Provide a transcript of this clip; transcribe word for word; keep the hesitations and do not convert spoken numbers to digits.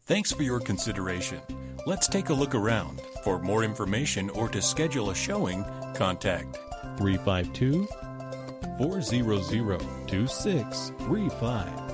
Thanks for your consideration. Let's take a look around. For more information or to schedule a showing, contact three five two, four zero zero, two six three five.